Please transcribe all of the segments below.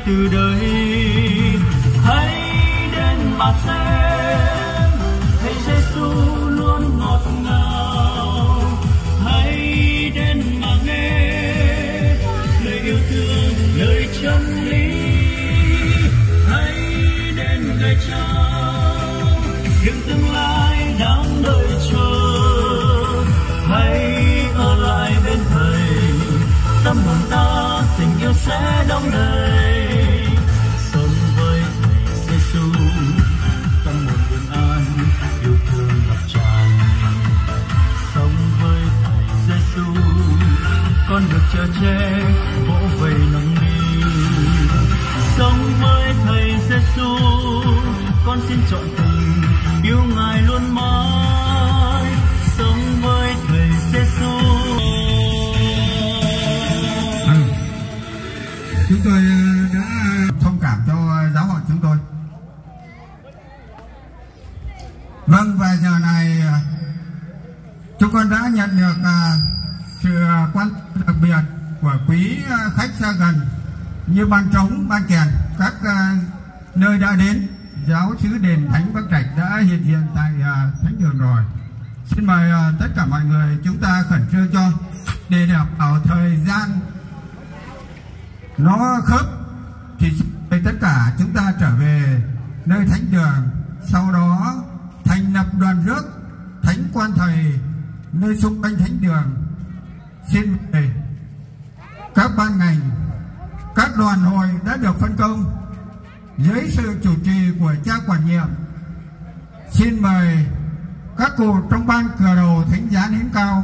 từ đây. Hãy đến mà xem Thầy Giêsu luôn ngọt ngào. Hãy đến mà nghe lời yêu thương, lời chân lý. Hãy đến lời chào những tương lai đang đợi chờ. Hãy ở lại bên Thầy, tâm hồn ta tình yêu sẽ đong đầy. Sống với Thầy Giêsu, tâm hồn bình an, yêu thương ngập tràn. Sống với Thầy Giêsu, con được chở che vỗ về nồng niềm. Sống với Thầy Giêsu, con xin chọn tình yêu Ngài luôn mãi. Sống với Thầy Giêsu. Chúng tôi đã thông cảm cho giáo hội chúng tôi. Vâng, và giờ này chúng con đã nhận được sự quan tâm đặc biệt của quý khách xa gần như ban trống, ban kèn, các nơi đã đến. Giáo xứ đền Thánh Bắc Trạch đã hiện diện tại thánh đường rồi. Xin mời tất cả mọi người chúng ta khẩn trương cho để đảm bảo thời gian nó khớp thì tất cả chúng ta trở về nơi thánh đường, sau đó thành lập đoàn rước thánh quan thầy nơi xung quanh thánh đường. Xin mời các ban ngành, các đoàn hội đã được phân công dưới sự chủ trì của cha quản nhiệm. Xin mời các cụ trong ban cờ đầu thánh giá nến cao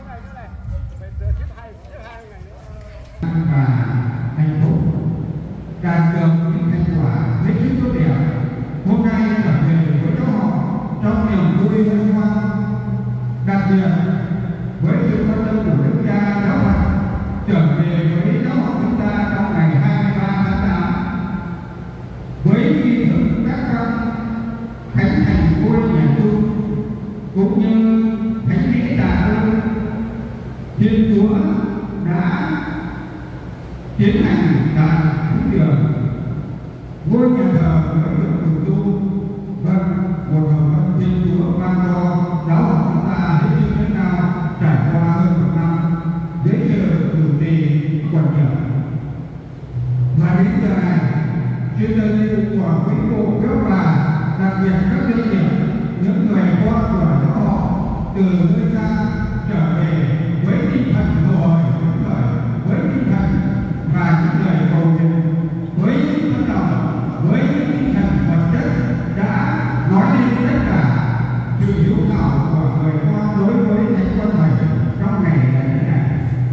và hạnh phúc đạt được những thành quả hết sức tốt đẹp. Hôm nay trở về với các họ trong niềm vui hân hoan, đặc biệt với sự quan tâm của Đức Cha Giáo phận trở về với giáo hội chúng ta trong ngày 23 tháng 8 với nghi thức các khánh thành ngôi nhà tu cũng như thánh lễ tạ ơn. Thiên Chúa đã tiến hành tại thánh đường, ngôi nhà thờ mới được trùng tu. Vâng, một hồng ân Thiên Chúa ban cho giáo hội chúng ta hết sức lớn lao trải qua hơn 1 năm dưới sự chủ trì quản nhiệm. Và đến giờ này, sự tân lưu của quý cụ các bà, đặc biệt các doanh nghiệp, những người con của giáo hội từ nơi xa trở về với tinh thần hồi hứng khởi, với tinh thần và những lời cầu nguyện, với những tấm lòng, với những tinh thần vật chất đã nói lên tất cả sự hiếu thảo của người con đối với thánh con thầy trong ngày lễ này.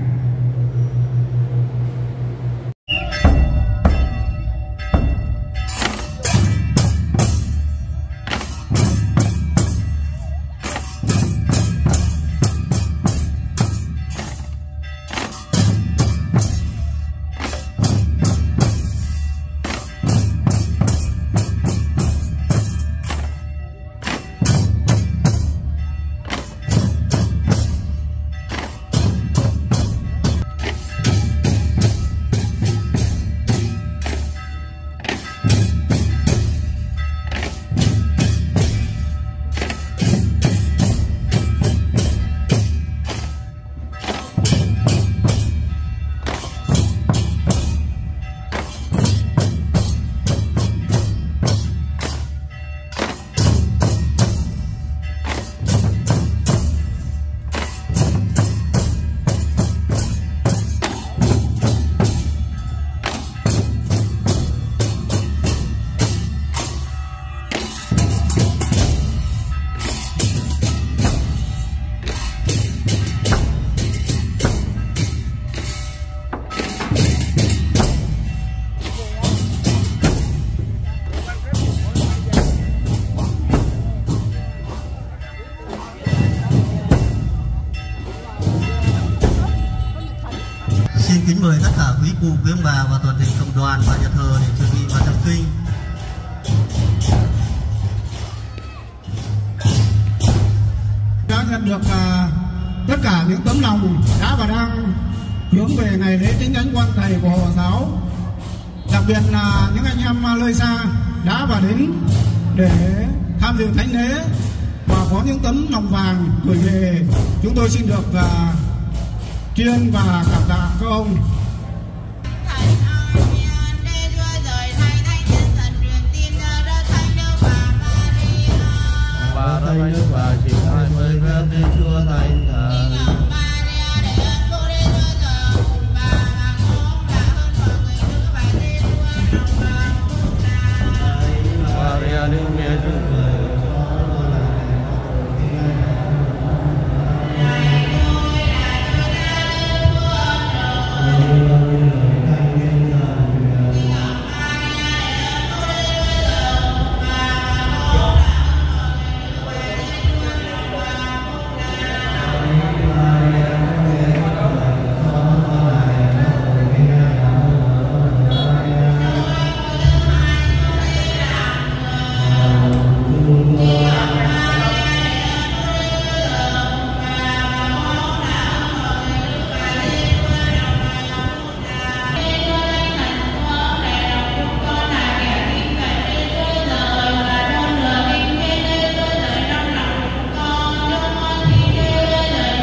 Kính mời tất cả quý cụ, quý ông bà và toàn thể cộng đoàn và nhà thờ để chuẩn bị vào đọc kinh. Đã nhận được tất cả những tấm lòng đã và đang hướng về ngày lễ Thánh Thánh Quan Thầy của Họ Giáo. đặc biệt là những anh em nơi xa đã và đến để tham dự thánh lễ và có những tấm lòng vàng gửi về. Chúng tôi xin được tri ân và cảm tạ các ông. Và thánh đức và chỉ 20 phép Thiên Chúa Thánh Thần. Maria Đức Mẹ Chúa Người.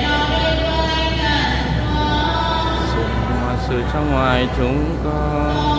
Sự trong ngoài chúng con.